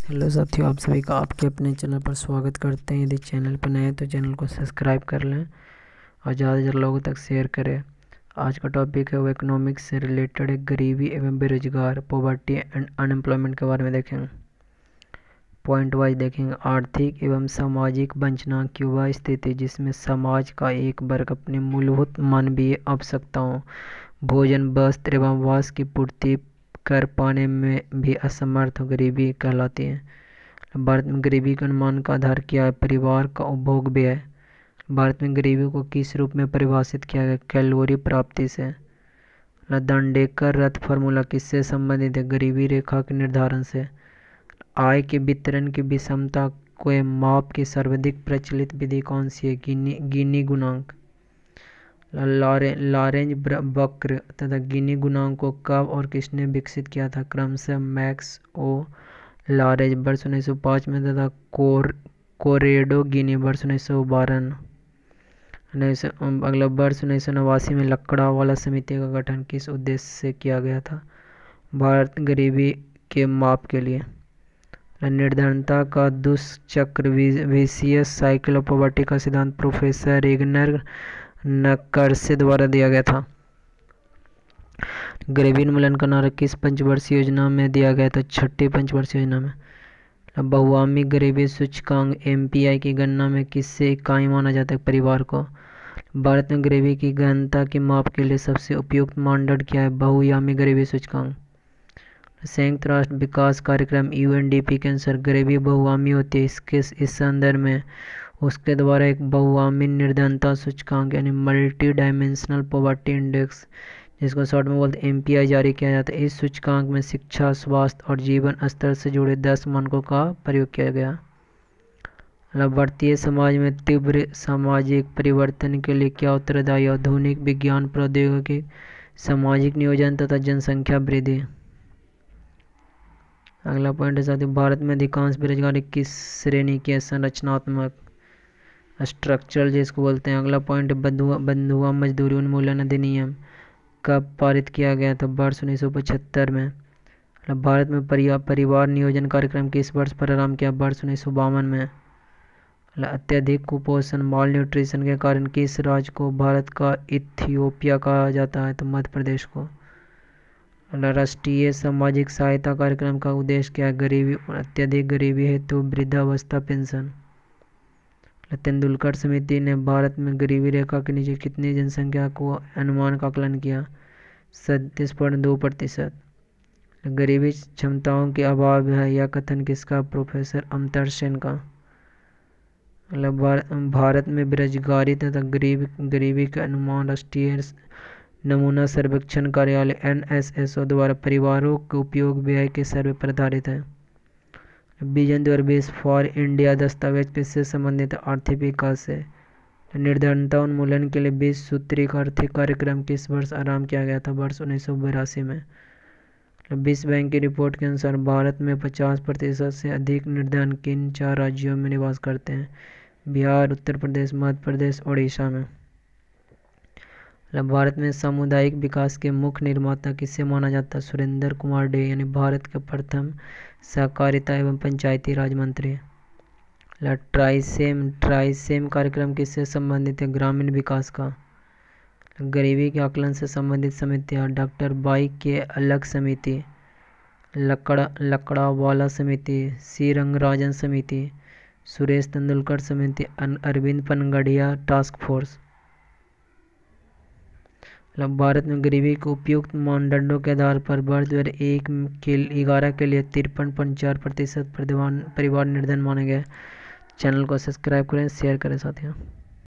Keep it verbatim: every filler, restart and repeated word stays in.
Hello साथियों, आप सभी का आपके अपने चैनल पर स्वागत करते हैं। यदि चैनल पर नए हैं तो चैनल को सब्सक्राइब कर लें और ज़्यादा से ज़्यादा लोगों तक शेयर करें। आज का टॉपिक है वो इकोनॉमिक्स से रिलेटेड है, गरीबी एवं बेरोजगार, पॉवर्टी एंड अनएम्प्लॉयमेंट के बारे में देखेंगे। पॉइंट वाइज देखेंगे। आर्थिक एवं सामाजिक वंचना की वह स्थिति जिसमें समाज का एक वर्ग अपनी मूलभूत मानवीय आवश्यकताओं भोजन, वस्त्र एवं वास की पूर्ति कर पाने में भी असमर्थ गरीबी कहलाती है। भारत में गरीबी के अनुमान का आधार क्या है? परिवार का उपभोग व्यय। भारत में गरीबी को किस रूप में परिभाषित किया गया? कैलोरी प्राप्ति से। दांडेकर रथ फार्मूला किससे संबंधित है? गरीबी रेखा के निर्धारण से। आय के वितरण की विषमता को माप की सर्वाधिक प्रचलित विधि कौन सी है? गिनी गिनी गुणांक। लारे लारेंज वक्र तथा गिनी गुणांक को कब और किसने विकसित किया था? क्रमशः मैक्स ओ लारेंज वर्ष उन्नीस सौ पाँच में तथा कोर कोरेडो गिनी वर्ष उन्नीस सौ बारह। अगला वर्ष उन्नीस सौ नवासी में लकड़ावाला समिति का गठन किस उद्देश्य से किया गया था? भारत गरीबी के माप के लिए। निर्धनता का दुष्चक्र विशियस साइकिल ऑफ पॉवर्टी का सिद्धांत प्रोफेसर रेगनर नकर्से द्वारा दिया गया था। गरीबी उन्मूलन का नारा किस पंचवर्षीय योजना में दिया गया था? छठी पंचवर्षीय योजना में। बहुआमी गरीबी सूचकांक एम पी आई की गणना में किससे इकाई माना जाता है? परिवार को। भारत में गरीबी की गहनता के माप के लिए सबसे उपयुक्त मानदंड क्या है? बहुआमी गरीबी सूचकांक। संयुक्त राष्ट्र विकास कार्यक्रम यू एन डी पी के अनुसार गरीबी बहुआमी होती है। इसके इस संदर्भ में उसके द्वारा एक बहुआमी निर्धनता सूचकांक यानी मल्टी डायमेंशनल पॉवर्टी इंडेक्स, जिसको शॉर्ट में बोलते एम पी आई, जारी किया जाता है। इस सूचकांक में शिक्षा, स्वास्थ्य और जीवन स्तर से जुड़े दस मानकों का प्रयोग किया गया। भारतीय समाज में तीव्र सामाजिक परिवर्तन के लिए क्या उत्तरदायी? आधुनिक विज्ञान, प्रौद्योगिकी, सामाजिक नियोजन तथा जनसंख्या वृद्धि। अगला पॉइंट है साथियों, भारत में अधिकांश बेरोजगारी किस श्रेणी की है? संरचनात्मक, स्ट्रक्चरल जिसको बोलते हैं। अगला पॉइंट बंधुआ बंधुआ मजदूरी उन्मूलन अधिनियम कब पारित किया गया था? वर्ष उन्नीस सौ पचहत्तर में। भारत में परिवार नियोजन कार्यक्रम किस वर्ष प्रारंभ किया? वर्ष उन्नीस सौ बावन में। अत्यधिक कुपोषण, माल न्यूट्रिशन के कारण किस राज्य को भारत का इथियोपिया कहा जाता है? तो मध्य प्रदेश को। राष्ट्रीय सामाजिक सहायता कार्यक्रम का उद्देश्य क्या है? गरीबी अत्यधिक गरीबी हेतु वृद्धावस्था पेंशन। तेंदुलकर समिति ने भारत में गरीबी रेखा के नीचे कितनी जनसंख्या को अनुमान का आकलन किया? सैंतीस पॉइंट दो प्रतिशत। गरीबी क्षमताओं के अभाव है, यह कथन किसका? प्रोफेसर अमर्त्य सेन का। भारत में बेरोजगारी तथा गरीब गरीबी का अनुमान राष्ट्रीय नमूना सर्वेक्षण कार्यालय एन एस एस ओ द्वारा परिवारों के उपयोग व्यय के सर्वे पर आधारित है। विजन दो हज़ार बीस फॉर इंडिया दस्तावेज किससे संबंधित? आर्थिक विकास से। निर्धनता उन्मूलन के लिए बीस सूत्री का आर्थिक कार्यक्रम किस वर्ष आरंभ किया गया था? वर्ष उन्नीस सौ बिरासी में। विश्व बैंक की रिपोर्ट के अनुसार भारत में पचास प्रतिशत से अधिक निर्धन किन चार राज्यों में निवास करते हैं? बिहार, उत्तर प्रदेश, मध्य प्रदेश, ओडिशा में। भारत में सामुदायिक विकास के मुख्य निर्माता किसे माना जाता है? सुरेंद्र कुमार डे, यानी भारत के प्रथम सहकारिता एवं पंचायती राज मंत्री। ट्राइसेम ट्राइसेम कार्यक्रम किससे संबंधित है? ग्रामीण विकास का। गरीबी के आकलन से संबंधित समितियां डॉक्टर बाई के अलग समिति, लकड़ा लकड़ावाला समिति, सी रंगराजन समिति, सुरेश तेंदुलकर समिति, अरविंद पनगड़िया टास्क फोर्स। भारत में गरीबी को उपयुक्त मानदंडों के आधार पर वर्ष दो हज़ार एक के ग्यारह के लिए तिरपन पॉइंट चार प्रतिशत परिवार निर्धन माने गए। चैनल को सब्सक्राइब करें, शेयर करें साथियों।